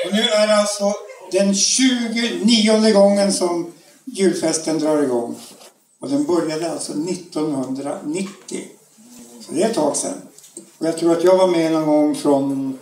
Och nu är det alltså den 29:e gången som julfesten drar igång. Och den började alltså 1990. Så det är ett tag sedan. Och jag tror att jag var med någon gång från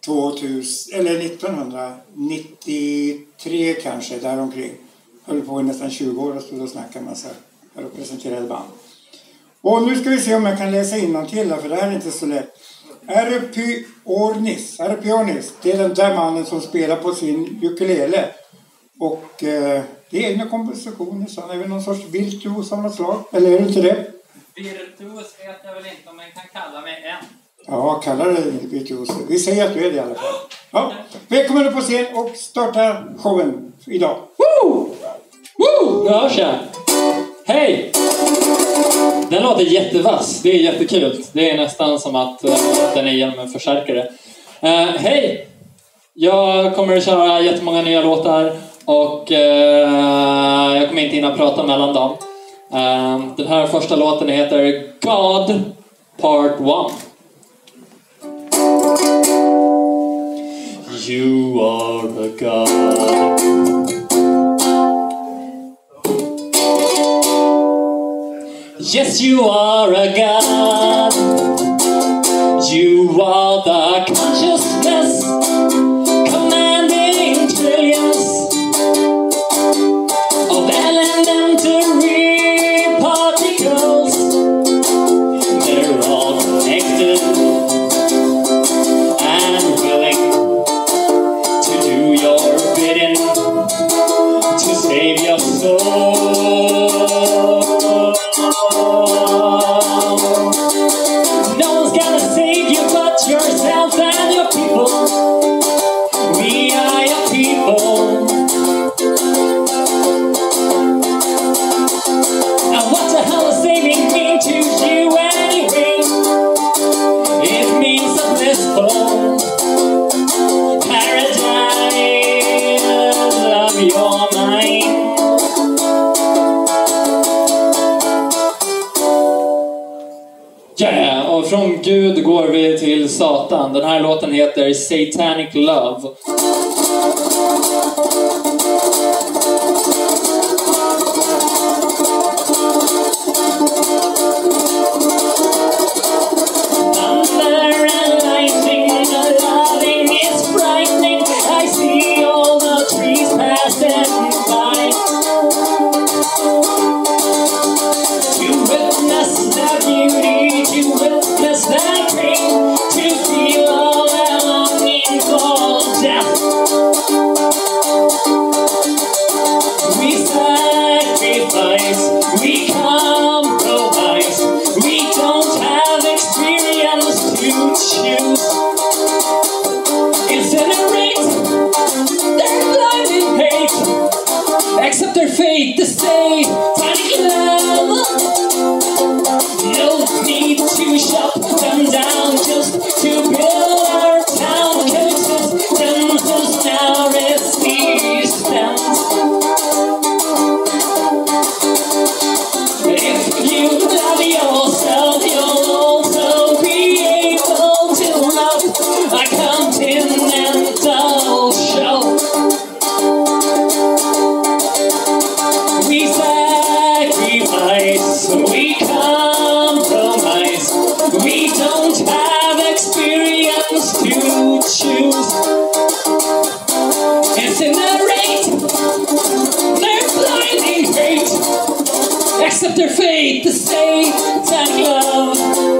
1993 kanske, däromkring. Höll på i nästan 20 år och stod och snackade massa och presenterade band. Och nu ska vi se om jag kan läsa innantill, för det här är inte så lätt. Aeropyornis, det är den där mannen som spelar på sin ukulele. Och det är egna kompositioner, så han är väl någon sorts virtuos av något slag. Eller är det inte det? Virtuos vet jag väl inte, om man kan kalla mig en. Ja, kalla det virtuos. Vi säger att du är det i alla fall. Ja. Välkommen upp på scen och starta showen idag. Woo! Woo! Nu hörs jag. Hej! Den låter jättevass. Det är jättekul. Det är nästan som att den är genom en förstärkare. Hej! Jag kommer att köra jättemånga nya låtar. Och jag kommer inte hinna prata mellan dem. Den här första låten heter God Part 1. You are a God. Yes, you are a God. You are the consciousness commanding trillions of elementary particles. They're all connected and willing to do your bidding to save your soul. No one's gonna save you but yourself and your people. We are your people. And what the hell does saving mean to you anyway? It means a blissful paradise of your mind. Yeah, och från Gud går vi till Satan. Den här låten heter Satanic Love. Thunder and lightning, the loving is frightening. I see all the trees passing by. To witness the beauty, to witness the pain, to feel all that longing for death. We sacrifice, we compromise, we don't have experience to choose. Incinerate their blinding hate, accept their fate, the Satanic Love. No need to shut them down, just to build our town. Coexistence is now resistance. If you love yourself, you'll also be able to love a continental shelf. We sacrifice, we compromise, we don't have experience to choose. Incinerate their blinding hate, accept their fate, the Satanic Love.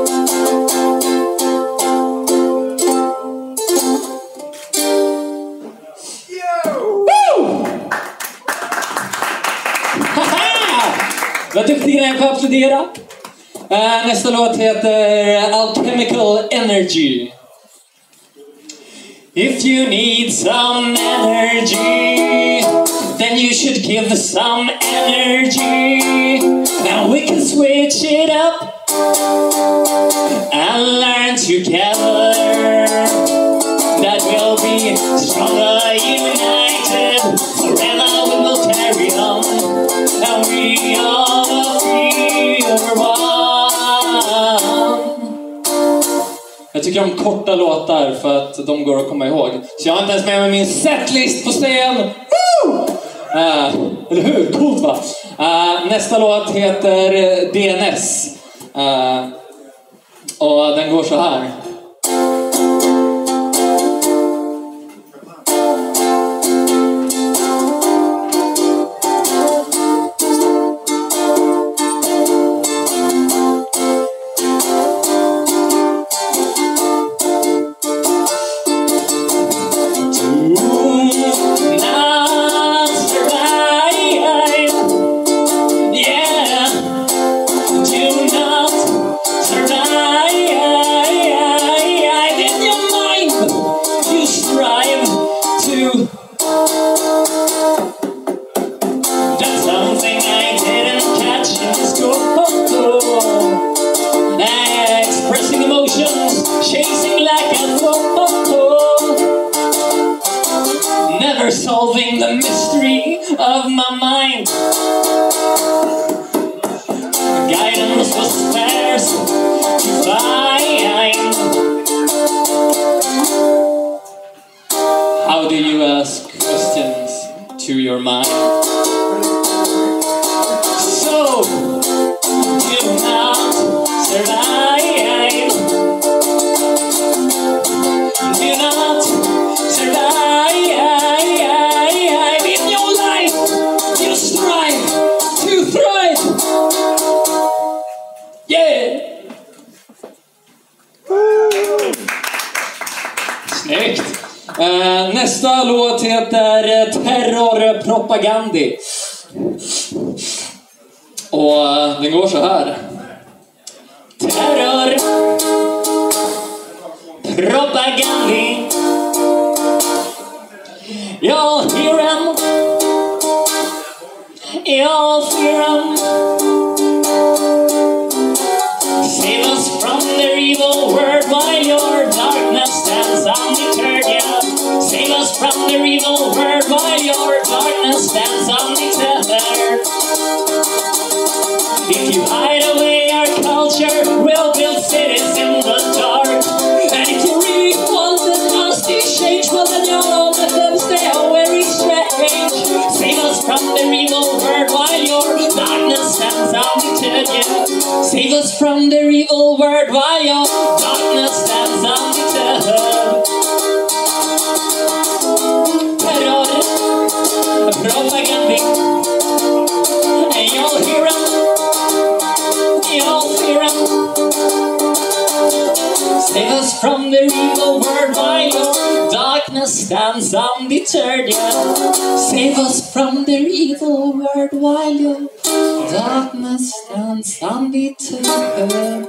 Vad duktiga ni är på att applådera. Nästa låt heter Alchemical Energy. If you need some energy, then you should give some energy. And we can switch it up and learn together that we'll be stronger united. Forever we will carry on, and we are the freer one. Jag tycker om korta låtar för att de går att komma ihåg. Så jag har inte ens med mig min setlist på scen. Woo! Eller hur? Coolt va? Nästa låt heter DNS. Och den går så här. Solving the mystery of my mind. Guidance was sparse to find. How do you ask questions to your mind? So, do not survive. Do not survive. Snyggt! Nästa låt heter Terror Propagandhi. Och den går så här. Terror Propagandhi. You'll hear 'em. You'll fear 'em. Save us from their evil word while your darkness stands undeterred. Yeah. Save us from their evil word while your darkness stands undeterred. If you hide away our culture, we'll build cities in the dark. And if you really wanted us to change, well then you'll know that them stay very strange. Save us from their evil word while your darkness stands undeterred. Yeah. Save us from their evil word while your darkness stands undeterred. Terror Propagandhi. And you'll hear 'em. You'll fear 'em. Save us from their evil word while your darkness stands undeterred. Yeah. Save us from their evil word while your darkness stands undeterred.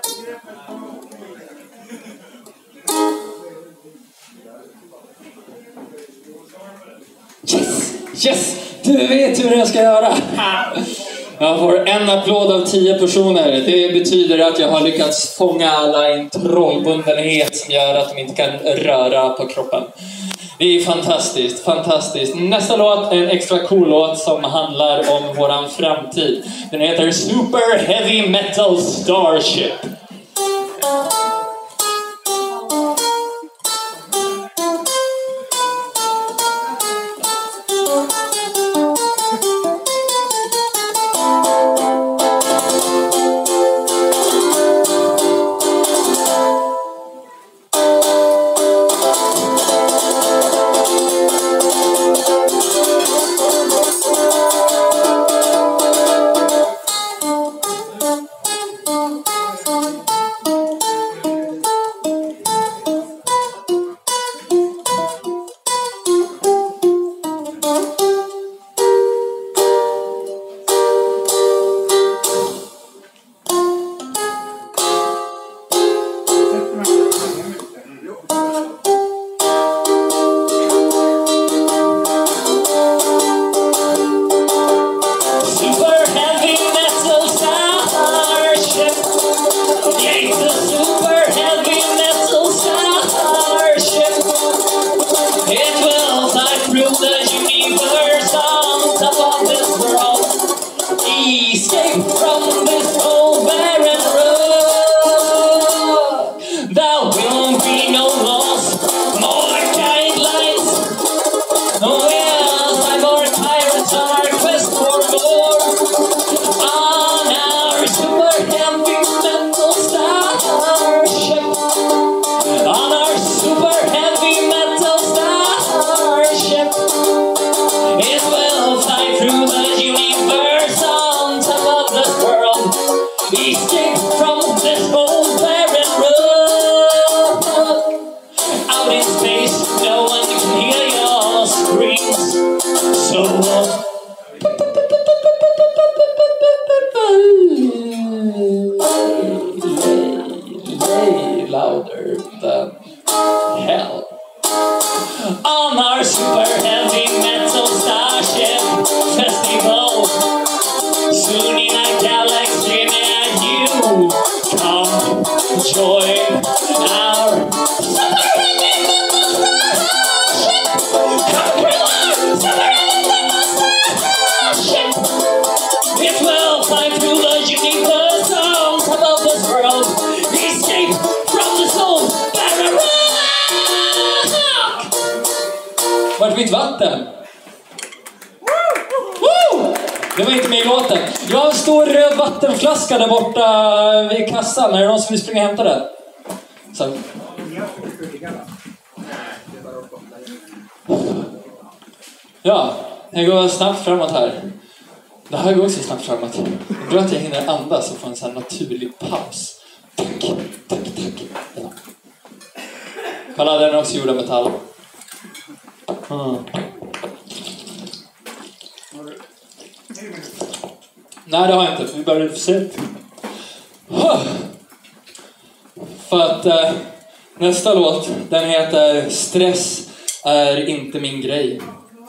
Yes! Yes! Du vet hur jag ska göra! Jag får en applåd av 10 personer. Det betyder att jag har lyckats fånga alla i en trollbundenhet som gör att de inte kan röra på kroppen. Det är fantastiskt, fantastiskt. Nästa låt är en extra cool låt som handlar om våran framtid. Den heter Super Heavy Metal Starship. on our super heavy metal Starship festival. Soon in a galaxy near you. Come join our super heavy metal Starship. Come join our super heavy metal Starship. It will fly through the universe on top of this world. Escape from the soul. Vart mitt vatten? Woo! Det var inte med i låten. Jag har en stor röd vattenflaska där borta vid kassan. Är det någon som vill springa och hämta den? Så. Ja, jag går snabbt framåt här. Det här går också snabbt framåt. Då att jag hinner andas och få en sån här naturlig paus. Tack. Ja. Kolla, den är också gjord av metall. Nej, det har jag inte. Vi börjar för sent. För att nästa låt, den heter Stress är inte min grej.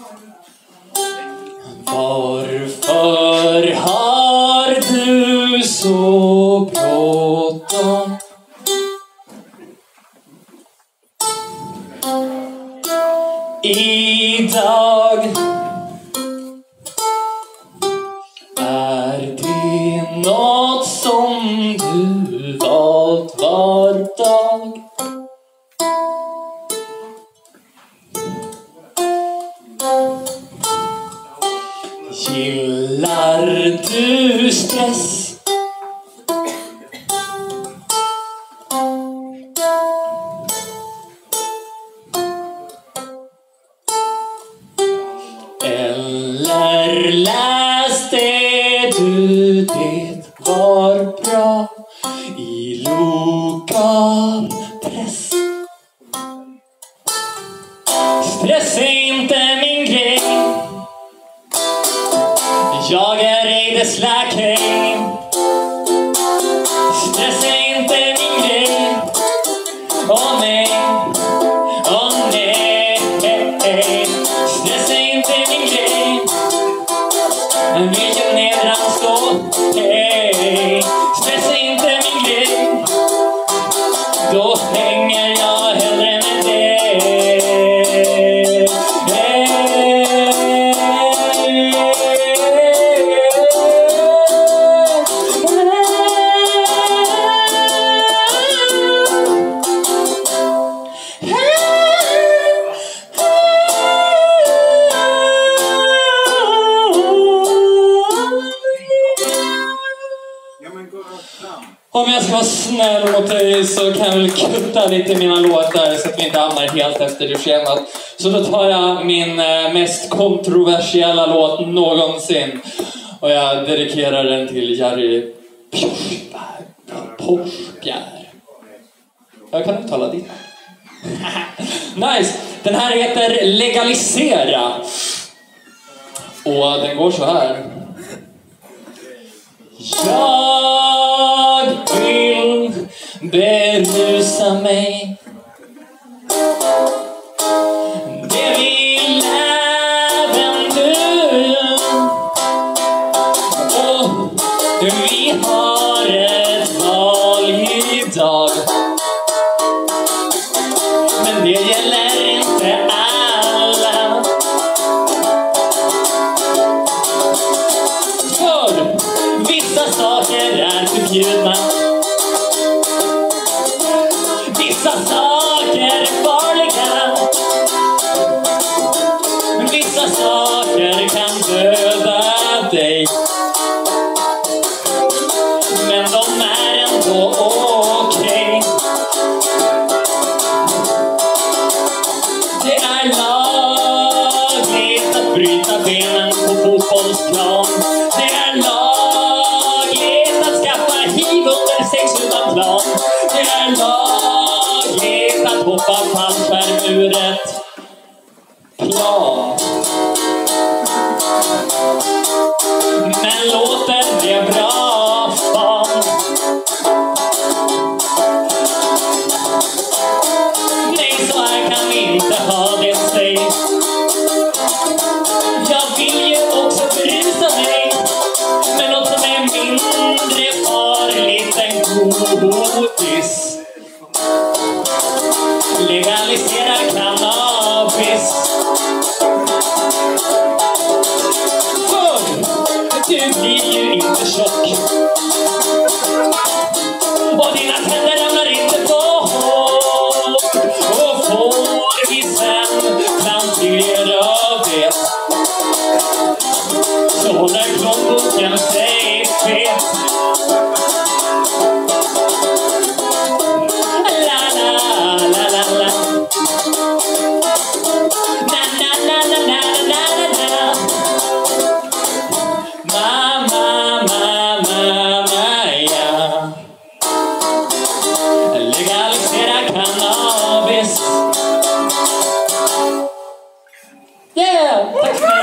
Varför har du så bråttom? Idag är det något som du valt var dag. Gillar du stress? Eller läste du det var bra i lokal press? Stress är inte min grej. Jag är ej dess läkare. Stress är inte min grej. Åh nej, åh nej. Stress är inte min grej. Vilken nedrans stå. Hey. Stress är inte min grej. Då hänger jag hellre med dig. Om jag ska vara snäll mot dig så kan jag väl kutta lite i mina låtar så att vi inte hamnar helt efter det schemat. Så då tar jag min mest kontroversiella låt någonsin. Och jag dedikerar den till Arvidsjaur. Jag kan uttala det. Nice! Den här heter Legalisera. Och den går så här. Jag vill berusa mig. Det vill även du. Och vi har ett val idag. Men det gäller inte alla. För vissa saker är förbjudna. Vissa saker är farliga. Vissa saker kan döda dig. Men de är ändå okej. Det är lagligt att bryta benen på fotbollsplan. Det är lagligt att skaffa hiv under 600 plan. Det är lagligt att hoppa fallskärm ur ett plan. Men låter det bra fan? Nej, så här kan vi inte ha det, säg. blir ju inte tjock. Och dina tänder ramlar inte bort. Och får vi sen plantera det, så håller plånboken sig fet. La la la la la. Na na na na na na na na. Mamma, mamma, ja. Legalisera cannabis. Yeah! Tack så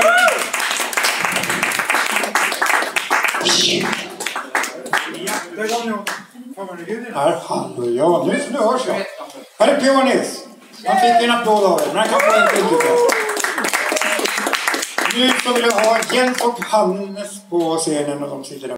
mycket. Aeropyornis, nu hörs jag. Aeropyornis. Han fick en applåd av er, men han kan få en till. Nu så vill jag ha Jens och Hannes på scenen och de sitter där.